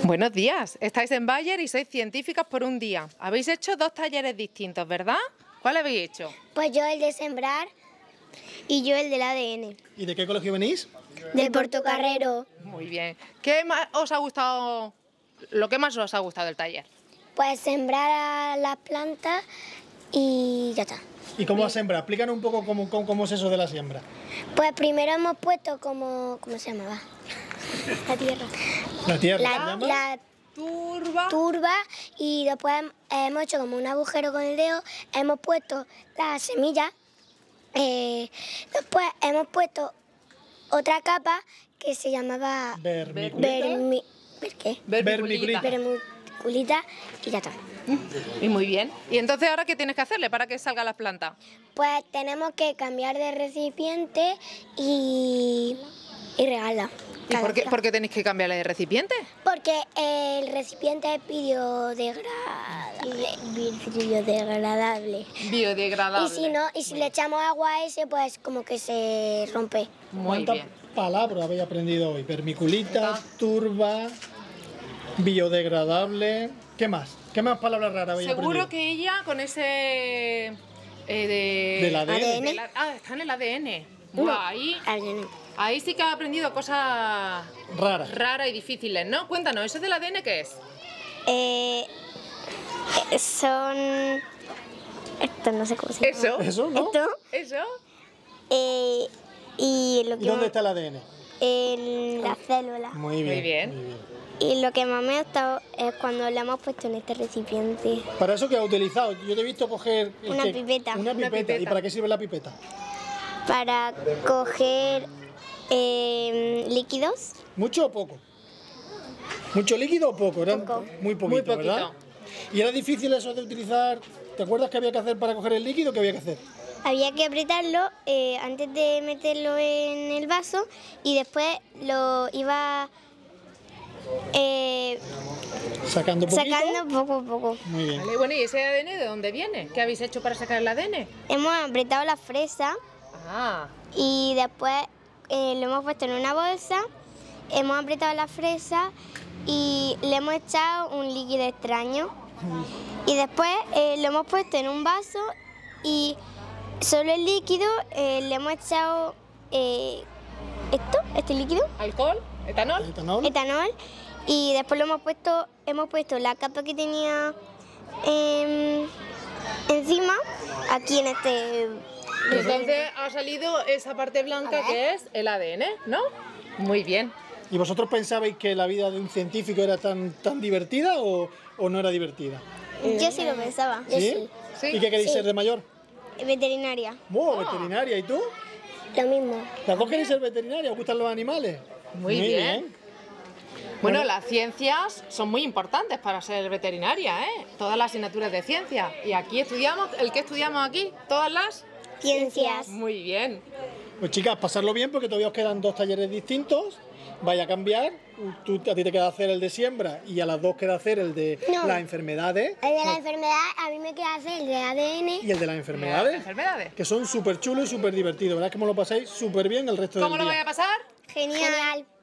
Buenos días, estáis en Bayer y sois científicas por un día. Habéis hecho 2 talleres distintos, ¿verdad? ¿Cuál habéis hecho? Pues yo el de sembrar y yo el del ADN. ¿Y de qué colegio venís? Del Portocarrero. Muy bien. ¿Qué más os ha gustado, lo que más os ha gustado del taller? Pues sembrar a las plantas y ya está. ¿Y cómo has sembrado? Explícanos un poco cómo es eso de la siembra. Pues primero hemos puesto ¿cómo se llamaba? La tierra. ¿La tierra se La llama? turba y después hemos hecho como un agujero con el dedo, hemos puesto las semillas, después hemos puesto otra capa que se llamaba Vermiculita. vermiculita y ya está. Y muy bien. ¿Y entonces ahora qué tienes que hacerle para que salgan las plantas? Pues tenemos que cambiar de recipiente y regarla. ¿Y por qué tenéis que cambiarle de recipiente? Porque el recipiente es biodegradable. Biodegradable. Y si le echamos agua a ese, pues como que se rompe. Muy ¿Cuántas bien. palabras habéis aprendido hoy? Vermiculita, turba, biodegradable. ¿Qué más? ¿Qué más palabras raras habéis aprendido? Seguro que ella con ese... ¿Del ADN? Está en el ADN. No. Buah, ADN. ahí sí que ha aprendido cosas Raras. y difíciles, ¿no? Cuéntanos, ¿eso del ADN qué es? Son... Esto no sé cómo se llama. ¿Eso, no? ¿Eso? Y lo ¿Y que dónde está el ADN? en la célula. Muy bien. Muy bien. Muy bien. Y lo que más me ha gustado es cuando lo hemos puesto en este recipiente. ¿Para eso qué has utilizado? Yo te he visto coger... Una pipeta. Una Una pipeta. ¿Y pipeta. para qué sirve la pipeta? Para coger líquidos. ¿Mucho o poco? ¿Mucho líquido o poco? Era Poco. Muy poquito, Muy poquito. ¿verdad? ¿Y era difícil eso de utilizar? ¿Te acuerdas qué había que hacer para coger el líquido? ¿Qué había que hacer? Había que apretarlo antes de meterlo en el vaso y después lo iba Sacando poquito. sacando poco a poco. Muy bien. Vale, bueno, ¿y ese ADN de dónde viene? ¿Qué habéis hecho para sacar el ADN? Hemos apretado la fresa Ah, y después lo hemos puesto en una bolsa, hemos apretado la fresa y le hemos echado un líquido extraño. Y después lo hemos puesto en un vaso y solo el líquido le hemos echado este líquido, ¿alcohol? ¿Etanol? etanol, y después hemos puesto la capa que tenía encima, aquí en este... Entonces ha salido esa parte blanca que es el ADN, ¿no? Muy bien. ¿Y vosotros pensabais que la vida de un científico era tan divertida o no era divertida? Yo sí lo pensaba. Yo sí. Sí. ¿Y qué queréis ser de mayor? Veterinaria. Veterinaria. ¿Y tú? Lo mismo. ¿Las dos queréis ser veterinaria? ¿Os gustan los animales? Muy bien. Bueno, las ciencias son muy importantes para ser veterinaria, ¿eh? Todas las asignaturas de ciencia. Y aquí estudiamos, ¿el que estudiamos aquí? Todas las... Ciencias. Muy bien. Pues chicas, pasarlo bien porque todavía os quedan 2 talleres distintos. Vaya a cambiar. A ti te queda hacer el de siembra y a las 2 queda hacer el de No. las enfermedades. El de la enfermedad, a mí me queda hacer el de ADN. Y el de las enfermedades. Enfermedades. Que son súper chulos y súper divertidos. ¿Verdad que me lo pasáis súper bien el resto del ¿Cómo día? lo voy a pasar? Genial.